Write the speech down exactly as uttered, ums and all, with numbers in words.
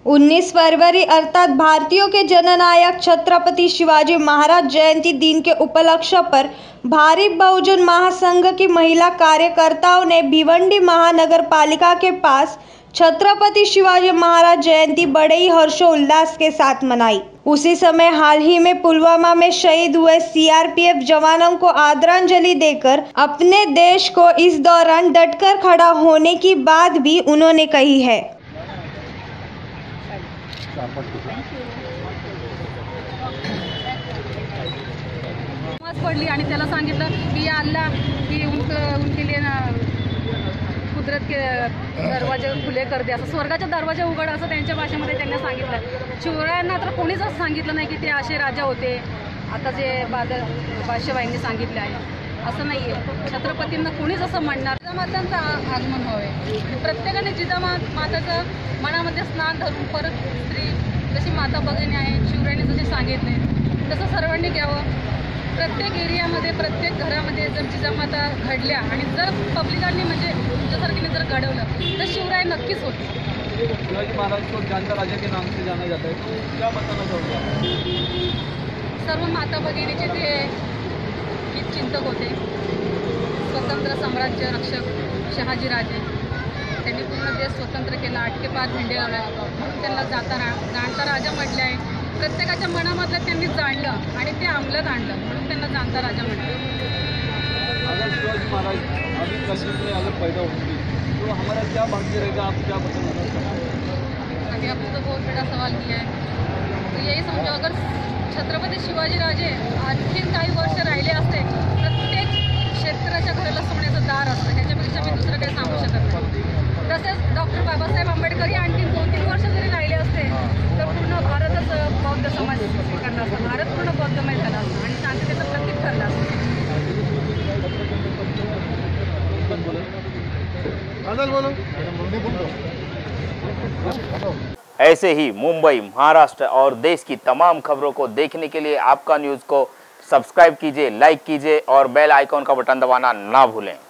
उन्नीस फरवरी अर्थात भारतीयों के जननायक छत्रपति शिवाजी महाराज जयंती दिन के उपलक्ष्य पर भारिप बहुजन महासंघ की महिला कार्यकर्ताओं ने भिवंडी महानगर पालिका के पास छत्रपति शिवाजी महाराज जयंती बड़े ही हर्षोल्लास के साथ मनाई। उसी समय हाल ही में पुलवामा में शहीद हुए सीआरपीएफ जवानों को आदरांजलि देकर अपने देश को इस दौरान डटकर खड़ा होने की बात भी उन्होंने कही है। पडली आणि त्याला सांगितलं की अल्लाह की उनके उनके लिए ना कुदरत के दरवाजे खुले कर दे, असं स्वर्गाचे दरवाजे उघड असं त्यांच्या भाषेमध्ये त्यांनी सांगितलं। शिवरायांना तर कोणीच असं सांगितलं नाही की ते असे राजा होते आता जे बादल बादशाहबाईंनी सांगितले आहे, असं नाही आहे। छत्रपतींना कोणीच असं म्हणणार जिजामातांचं आगमन व्हावे, प्रत्येकाने जिजामाताचं मनामध्ये स्नान धरून परत स्त्री जशी माता भगिनी आहे शिवरायांनी जसे सांगितले तसं सर्वांनी घ्यावं। प्रत्येक एरियामध्ये प्रत्येक घरामध्ये जर जिजामाता घडल्या आणि जर पब्लिकांनी म्हणजे तुमच्यासारखीने जर घडवलं तर शिवराय नक्कीच होते। शिवाजी महाराज को जानता राजा के नाम से जाना जाता है, क्या बताना चाहूँगा? सर्व माता भगिनीचे ते हितचिंतक होते, स्वतंत्र साम्राज्य रक्षक शहाजी राजे। त्यांनी पूर्ण देश स्वतंत्र केला, आटके पाच झेंडे लावले म्हणून त्यांना जाता जाणता राजा म्हटले आहे। प्रत्येकाच्या मनामधलं त्यांनी जाणलं आणि ते अंमलात आणलं म्हणून त्यांना जाणता राजा म्हटलं। अगर शिवाजी महाराज अभी कश्मीर में अगर पैदा होंगे तो हमारा क्या भाग्य रहेगा, आप क्या बताना चाहते? अभी आपने तो बहुत बड़ा सवाल किया है, तो यही समझो अगर छत्रपती शिवाजी राजे आणखी काही वर्ष राहिले असते, प्रत्येक क्षेत्राच्या घराला सोन्याचं दार असतं, ह्याच्यापेक्षा मी दुसरं काही सांगू शकत नाही। तसेच डॉक्टर बाबासाहेब आंबेडकर ही आणखी दोन तीन वर्ष जरी राहिले असते तर पूर्ण भारतच बौद्ध समाज स्वीकारला असता, भारत पूर्ण बौद्धमय झाला असता आणि शांततेचं प्रतीक ठरलं असतं। ऐसे ही मुंबई, महाराष्ट्र और देश की तमाम खबरों को देखने के लिए आपका न्यूज़ को सब्सक्राइब कीजिए, लाइक कीजिए और बेल आइकॉन का बटन दबाना ना भूलें।